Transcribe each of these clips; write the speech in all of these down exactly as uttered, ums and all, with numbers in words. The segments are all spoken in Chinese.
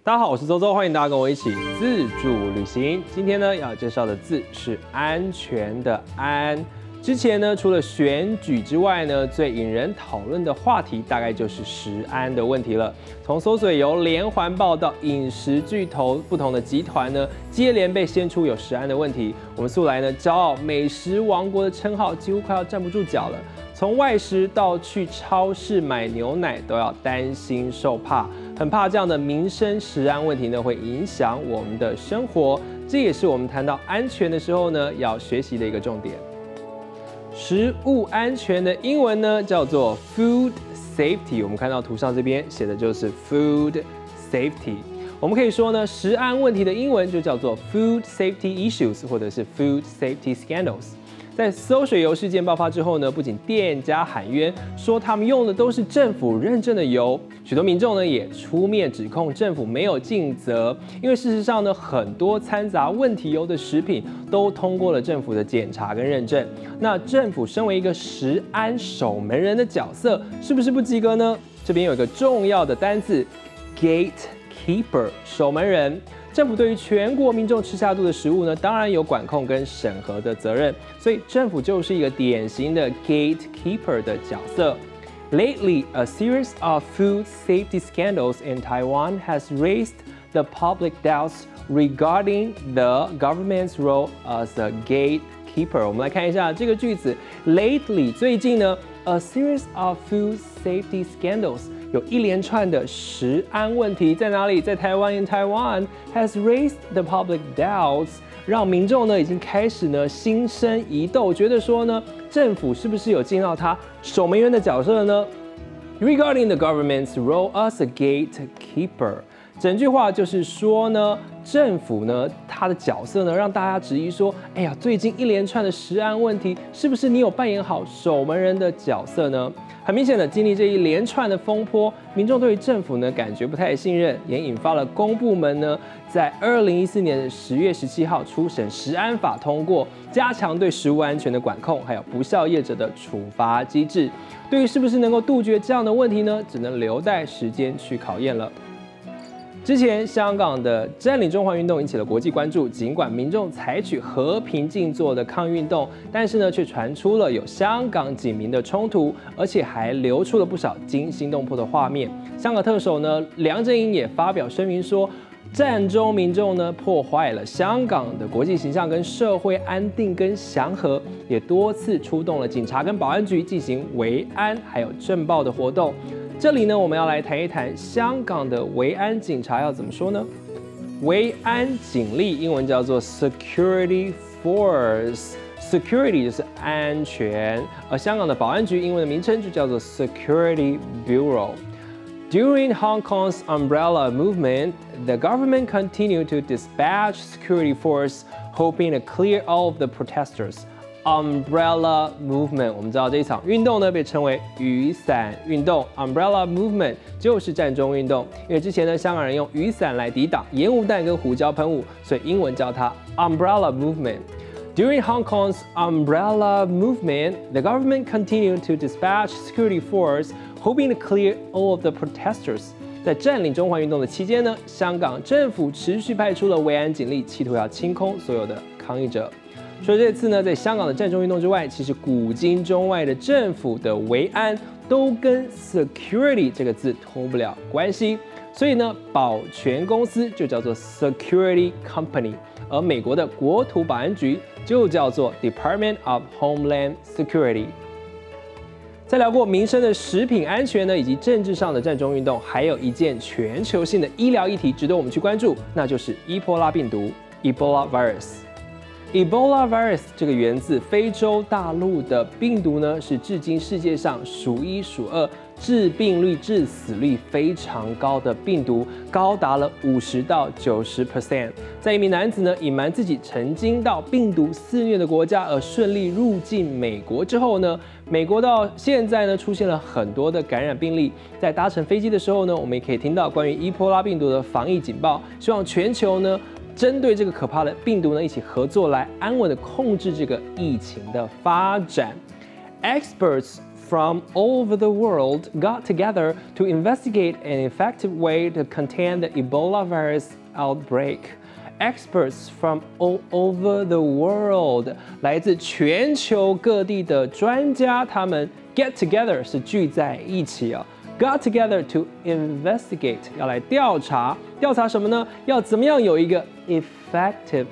大家好，我是周周，欢迎大家跟我一起自助旅行。今天呢要介绍的字是安全的安。之前呢，除了选举之外呢，最引人讨论的话题大概就是食安的问题了。从搜水由连环报到饮食巨头，不同的集团呢接连被掀出有食安的问题。我们素来呢骄傲美食王国的称号几乎快要站不住脚了。从外食到去超市买牛奶，都要担心受怕，很怕这样的民生食安问题呢会影响我们的生活。这也是我们谈到安全的时候呢要学习的一个重点。食物安全的英文呢叫做 food safety， 我们看到图上这边写的就是 food safety。我们可以说呢，食安问题的英文就叫做 food safety issues， 或者是 food safety scandals。在馊水油事件爆发之后呢，不仅店家喊冤，说他们用的都是政府认证的油，许多民众呢也出面指控政府没有尽责。因为事实上呢，很多掺杂问题油的食品都通过了政府的检查跟认证。那政府身为一个食安守门人的角色，是不是不及格呢？这边有一个重要的单字 gatekeeper， 守门人。政府对于全国民众吃下肚的食物呢，当然有管控跟审核的责任，所以政府就是一个典型的 gatekeeper 的角色。Lately, a series of food safety scandals in Taiwan has raised the public doubts regarding the government's role as a gatekeeper. 我们来看一下这个句子 ，Lately 最近呢 ，a series of food safety scandals。有一连串的食安问题在哪里？在台湾 ，in Taiwan has raised the public doubts， 让民众呢已经开始呢心生疑窦，觉得说呢政府是不是有尽到他守门员的角色呢 ？Regarding the government's role as a gatekeeper， 整句话就是说呢，政府呢他的角色呢让大家质疑说，哎呀，最近一连串的食安问题，是不是你有扮演好守门人的角色呢？很明显的，经历这一连串的风波，民众对于政府呢感觉不太信任，也引发了公部门呢在二零一四年的十月十七号初审食安法通过，加强对食物安全的管控，还有不肖业者的处罚机制。对于是不是能够杜绝这样的问题呢，只能留待时间去考验了。之前香港的占领中环运动引起了国际关注，尽管民众采取和平静坐的抗运动，但是呢，却传出了有香港警民的冲突，而且还流出了不少惊心动魄的画面。香港特首呢梁振英也发表声明说，占中民众呢破坏了香港的国际形象跟社会安定跟祥和，也多次出动了警察跟保安局进行维安还有政报的活动。这里呢，我们要来谈一谈香港的维安警察要怎么说呢？维安警力英文叫做 security force，security 就是安全，而香港的保安局英文的名称就叫做 security bureau。During Hong Kong's umbrella movement, the government continued to dispatch security force, hoping to clear all of the protesters.Umbrella movement， 我们知道这一场运动呢被称为雨伞运动 ，Umbrella movement 就是占中运动。因为之前呢，香港人用雨伞来抵挡烟雾弹跟胡椒喷雾，所以英文叫它 Umbrella movement。During Hong Kong's umbrella movement, the government continued to dispatch security force, hoping to clear all of the protesters. 在占领中环运动的期间呢，香港政府持续派出了维安警力，企图要清空所有的抗议者。除了这次呢，在香港的占中运动之外，其实古今中外的政府的维安都跟 security 这个字脱不了关系。所以呢，保全公司就叫做 security company， 而美国的国土保安局就叫做 Department of Homeland Security。在聊过民生的食品安全呢，以及政治上的占中运动，还有一件全球性的医疗议题值得我们去关注，那就是伊波拉病毒 （Ebola virus）。Ebola virus 这个源自非洲大陆的病毒呢，是至今世界上数一数二致病率、致死率非常高的病毒，高达了五十到九十 percent。在一名男子呢隐瞒自己曾经到病毒肆虐的国家而顺利入境美国之后呢，美国到现在呢出现了很多的感染病例。在搭乘飞机的时候呢，我们也可以听到关于伊波拉病毒的防疫警报，希望全球呢。针对这个可怕的病毒呢，一起合作来安稳的控制这个疫情的发展。Experts from all over the world got together to investigate an effective way to contain the Ebola virus outbreak. Experts from all over the world， 来自全球各地的专家，他们 get together 是聚在一起啊。Got together to investigate 要来调查，调查什么呢？要怎么样有一个 effective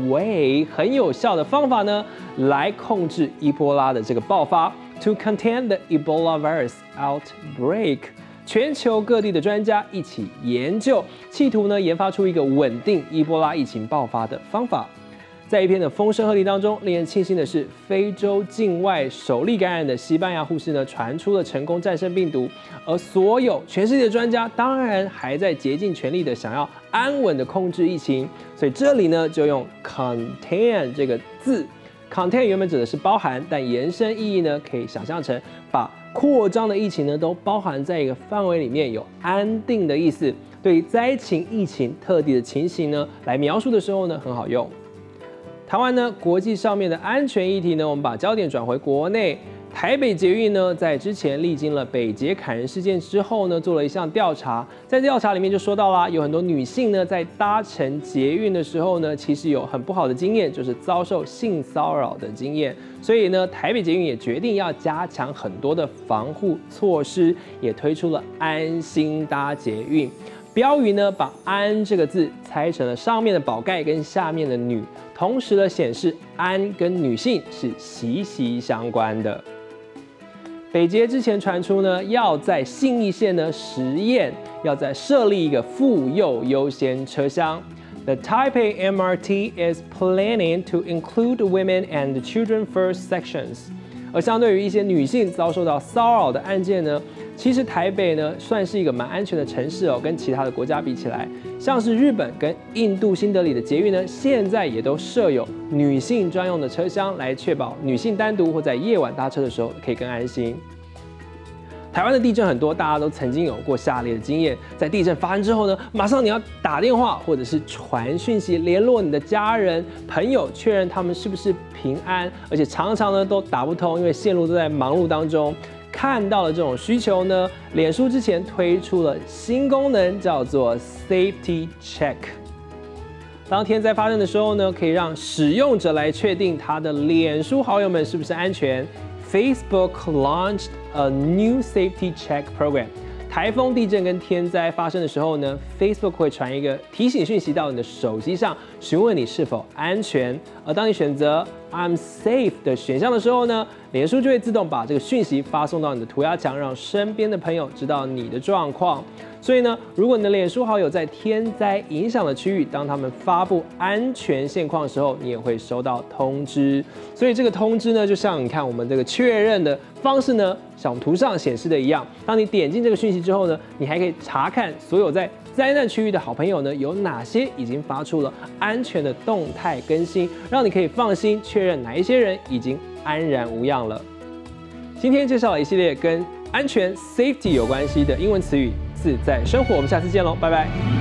way 很有效的方法呢，来控制伊波拉的这个爆发。To contain the Ebola virus outbreak。全球各地的专家一起研究，企图呢研发出一个稳定伊波拉疫情爆发的方法。在一篇的风声鹤唳当中，令人庆幸的是，非洲境外首例感染的西班牙护士呢传出了成功战胜病毒，而所有全世界的专家当然还在竭尽全力的想要安稳的控制疫情，所以这里呢就用 contain 这个字。Contain 原本指的是包含，但延伸意义呢，可以想象成把扩张的疫情呢都包含在一个范围里面，有安定的意思。对于灾情、疫情特定的情形呢，来描述的时候呢，很好用。台湾呢，国际上面的安全议题呢，我们把焦点转回国内。台北捷运呢，在之前历经了北捷砍人事件之后呢，做了一项调查。在调查里面就说到啦，有很多女性呢，在搭乘捷运的时候呢，其实有很不好的经验，就是遭受性骚扰的经验。所以呢，台北捷运也决定要加强很多的防护措施，也推出了安心搭捷运。标语呢，把“安”这个字拆成了上面的宝盖跟下面的女，同时呢，显示安跟女性是息息相关的。北捷之前传出呢，要在信义线呢实验，要再设立一个妇幼优先车厢。The Taipei M R T is planning to include women and children first sections. 而相对于一些女性遭受到骚扰的案件呢，其实台北呢算是一个蛮安全的城市哦，跟其他的国家比起来，像是日本跟印度新德里的捷运呢，现在也都设有女性专用的车厢，来确保女性单独或在夜晚搭车的时候可以更安心。台湾的地震很多，大家都曾经有过下列的经验：在地震发生之后呢，马上你要打电话或者是传讯息联络你的家人、朋友，确认他们是不是平安，而且常常呢都打不通，因为线路都在忙碌当中。看到了这种需求呢，脸书之前推出了新功能，叫做 Safety Check。当天灾发生的时候呢，可以让使用者来确定他的脸书好友们是不是安全。Facebook launched a new safety check program. 台风、地震跟天灾发生的时候呢 ，Facebook 会传一个提醒讯息到你的手机上，询问你是否安全。而当你选择 I'm safe 的选项的时候呢，脸书就会自动把这个讯息发送到你的涂鸦墙，让身边的朋友知道你的状况。所以呢，如果你的脸书好友在天灾影响的区域，当他们发布安全现况的时候，你也会收到通知。所以这个通知呢，就像你看我们这个确认的方式呢，像图上显示的一样，当你点进这个讯息之后呢，你还可以查看所有在灾难区域的好朋友呢，有哪些已经发出了安全的动态更新，让你可以放心确认哪一些人已经安然无恙了。今天介绍了一系列跟安全 safety 有关系的英文词语，自在生活。我们下次见喽，拜拜。